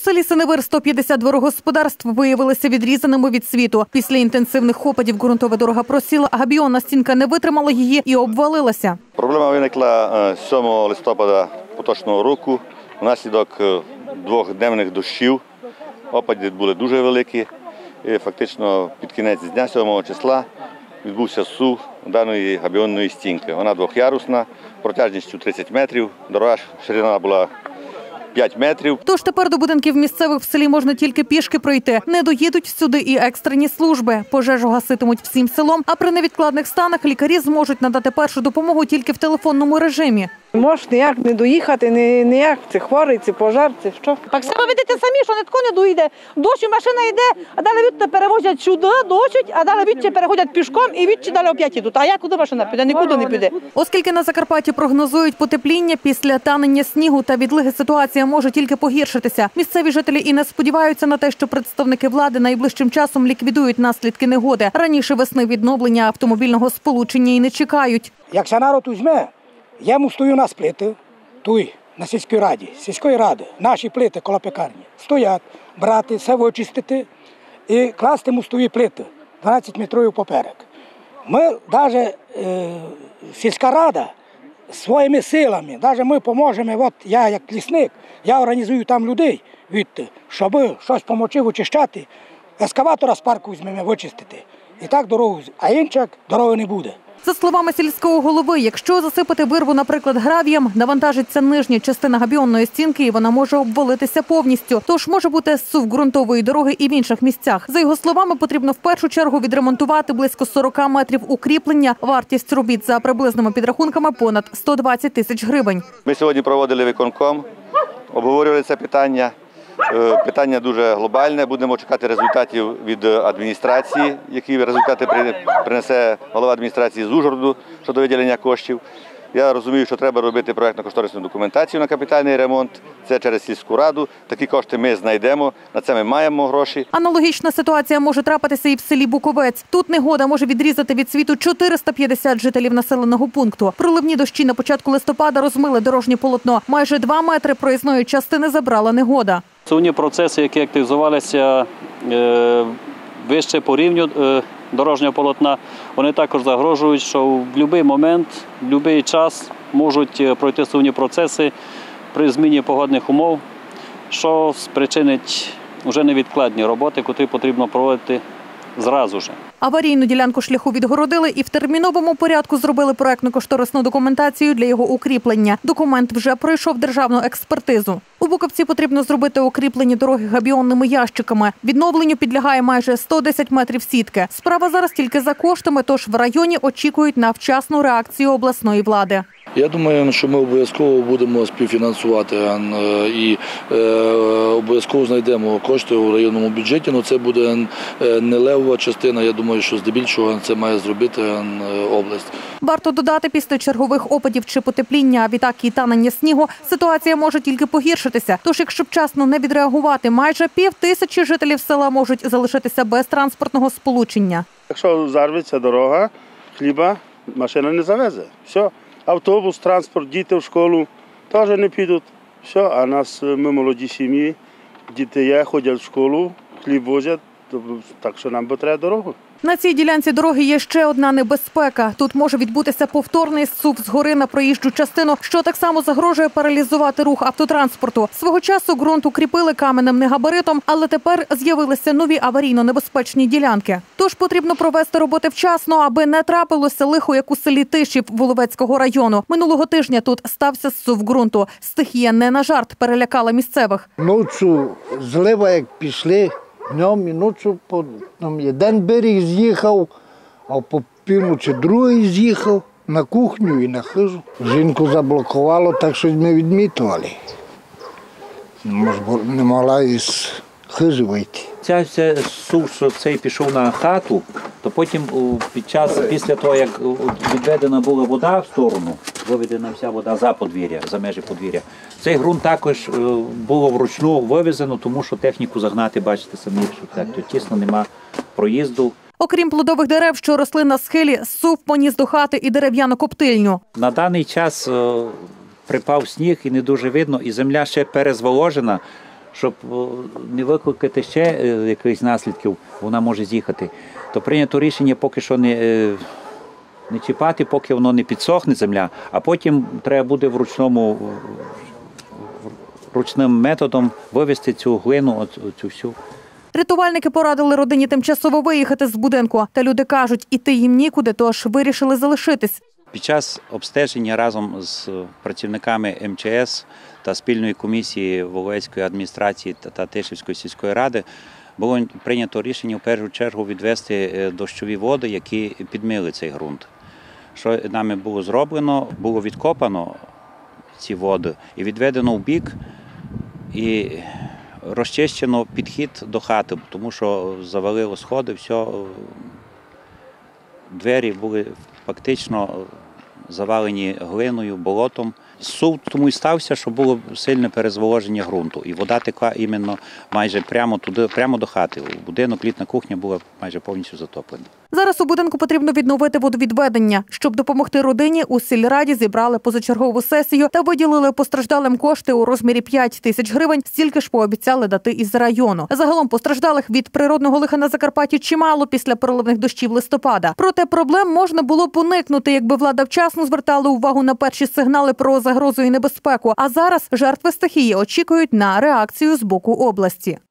селі Синевир 150 дворогосподарств виявилися відрізаними від світу. Після інтенсивних опадів ґрунтова дорога просіла, а габіонна стінка не витримала її і обвалилася. Проблема виникла 7 листопада поточного року внаслідок двохденних дощів. Опади були дуже великі. І фактично під кінець дня 7 числа відбувся зсув даної габіонної стінки. Вона двохярусна, протяжністю 30 метрів, дорога ширина була 5 метрів. Тож тепер до будинків місцевих в селі можна тільки пішки пройти. Не доїдуть сюди і екстрені служби. Пожежу гаситимуть всім селом, а при невідкладних станах лікарі зможуть надати першу допомогу тільки в телефонному режимі. Можеш ніяк не доїхати, ніяк, це хворий, це пожар, це що. Так себе видите самі, що ніхто не доїде. Дощ, машина йде, а далі відти перевозять сюди, дощить, а далі відти переходять пішком і відти далі опять йдуть. А я куди машина піде? Нікуди не піде. Оскільки на Закарпатті прогнозують потепління, після танення снігу та відлиги ситуація може тільки погіршитися. Місцеві жителі і не сподіваються на те, що представники влади найближчим часом ліквідують наслідки негоди. Раніше весни відновлення автомобільного сполучення і не чекають. Якщо народ візьме, я стою на плити, тут, на сільської ради, наші плити коло пекарні. Стоять, брати, все вичистити і класти мостові плити, 12 метрів поперек. Ми, навіть сільська рада, своїми силами, навіть ми поможемо, от я як лісник, я організую там людей, щоб щось допомогти вичищати, ескаватора з парку візьмемо вичистити. І так дорогу, а інших дороги не буде. За словами сільського голови, якщо засипати вирву, наприклад, гравієм, навантажиться нижня частина габіонної стінки і вона може обвалитися повністю. Тож може бути зсув ґрунтової дороги і в інших місцях. За його словами, потрібно в першу чергу відремонтувати близько 40 метрів укріплення. Вартість робіт за приблизними підрахунками понад 120 тисяч гривень. Ми сьогодні проводили виконком, обговорювали це питання. Питання дуже глобальне. Будемо чекати результатів від адміністрації, які результати принесе голова адміністрації з Ужгороду щодо виділення коштів. Я розумію, що треба робити проєктно-кошторисну документацію на капітальний ремонт. Це через сільську раду. Такі кошти ми знайдемо, на це ми маємо гроші. Аналогічна ситуація може трапитися і в селі Буковець. Тут негода може відрізати від світу 450 жителів населеного пункту. Проливні дощі на початку листопада розмили дорожнє полотно. Майже 2 метри проїзної частини забрала негода. Основні процеси, які активізувалися вище по рівню дорожнього полотна, вони також загрожують, що в будь-який момент, в будь-який час можуть пройти основні процеси при зміні погодних умов, що спричинить вже невідкладні роботи, які потрібно проводити зразу ж. Аварійну ділянку шляху відгородили і в терміновому порядку зробили проєктно-кошторисну документацію для його укріплення. Документ вже пройшов державну експертизу. У Буковці потрібно зробити укріплені дороги габіонними ящиками. Відновленню підлягає майже 110 метрів сітки. Справа зараз тільки за коштами, тож в районі очікують на вчасну реакцію обласної влади. Я думаю, що ми обов'язково будемо співфінансувати і обов'язково знайдемо кошти у районному бюджеті, але це буде не левова частина. Я думаю, що здебільшого це має зробити область. Варто додати, після чергових опадів чи потепління, а відтак і танення снігу, ситуація може тільки погіршитися. Тож, якщо вчасно не відреагувати, майже 5000 жителів села можуть залишитися без транспортного сполучення. Якщо зарветься дорога, хліба машина не завезе. Все. Автобус, транспорт, діти в школу теж не підуть. Все, а нас, ми молоді сім'ї, діти є, ходять в школу, хліб возять, так що нам треба дорогу. На цій ділянці дороги є ще одна небезпека. Тут може відбутися повторний зсув згори на проїжджу частину, що так само загрожує паралізувати рух автотранспорту. Свого часу ґрунт укріпили каменем негабаритом, але тепер з'явилися нові аварійно-небезпечні ділянки. Тож потрібно провести роботи вчасно, аби не трапилося лихо, як у селі Тишів Воловецького району. Минулого тижня тут стався зсув ґрунту. Стихія не на жарт перелякала місцевих. Ночі злива як пішли. Днем і ночі один берег з'їхав, а по півночі другий з'їхав на кухню і на хижу. Жінку заблокувало, так що ми відмітували. Не могла із хижі вийти. Ця сув, що цей пішов на хату, то потім після того, як відведена була вода в сторону, виведена вся вода за подвір'я, за межі подвір'я, цей ґрунт також було вручну вивезено, тому що техніку загнати, бачите самі, що так то тісно, нема проїзду. Окрім плодових дерев, що росли на схилі, зсув поніс до хати і дерев'яну коптильню. На даний час припав сніг і не дуже видно, і земля ще перезволожена, щоб не викликати ще якихось наслідків, вона може з'їхати. То прийнято рішення поки що не чіпати, поки воно не підсохне земля, а потім треба буде ручним методом вивести цю глину, цю всю. Рятувальники порадили родині тимчасово виїхати з будинку. Та люди кажуть, іти їм нікуди, тож вирішили залишитись. Під час обстеження разом з працівниками МЧС та спільної комісії Воловецької адміністрації та Тишівської сільської ради було прийнято рішення в першу чергу відвести дощові води, які підмили цей ґрунт. Що нами було зроблено? Було відкопано ці води і відведено в бік, і розчищено підхід до хати, тому що завалило сходи, все, двері були фактично завалені глиною, болотом. Сув тому і стався, що було сильне перезволоження ґрунту. І вода текла іменно майже прямо туди, прямо до хати. Будинок, літня кухня була майже повністю затоплена. Зараз у будинку потрібно відновити водовідведення. Щоб допомогти родині, у сільраді зібрали позачергову сесію та виділили постраждалим кошти у розмірі 5 тисяч гривень, стільки ж пообіцяли дати із району. Загалом постраждалих від природного лиха на Закарпатті чимало після проливних дощів листопада. Проте проблем можна було б уникнути, якби влада вчасно звертала увагу на перші сигнали про загрозу і небезпеку. А зараз жертви стихії очікують на реакцію з боку області.